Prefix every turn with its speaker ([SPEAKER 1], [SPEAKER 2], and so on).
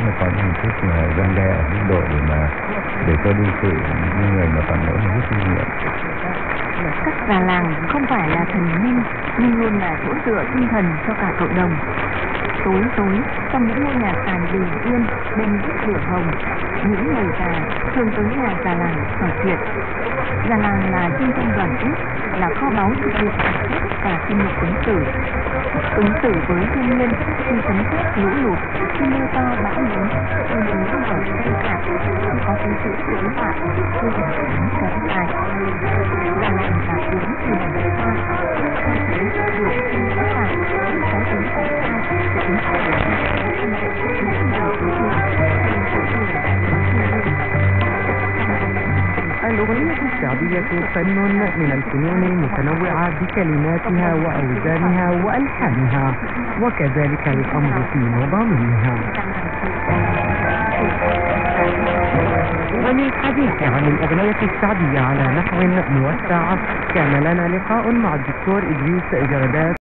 [SPEAKER 1] mới có những hình thức là răn đe ở mức độ để cho đương sự những người mà phạm lỗi là rút kinh nghiệm.
[SPEAKER 2] Các già làng không phải là thần minh nhưng luôn là chỗ dựa tinh thần cho cả cộng đồng. Tối tối trong những ngôi nhà sàn bình yên bên bếp lửa hồng, những người già thường tới nhà già làng trò chuyện. Già làng là trung tâm đoàn kết, là kho báu thực hiện sản xuất và kinh nghiệm ứng xử với thiên nhiên khi sấm sét lũ lụt, khi mưa to bão lớn, khi núi lở cây cạn, có thứ sự đối thoại khi cuộc sống kéo dài. Già làng và cuốn từ đời xa không thấy được sinh tất cả cái tính tại sao tính
[SPEAKER 3] الأغنية الشعبية فن من الفنون المتنوعة بكلماتها وأوزانها وألحانها، وكذلك الأمر في مضامينها. وللحديث عن الأغنية الشعبية على نحو موسع كان لنا لقاء مع الدكتور إدريس جردات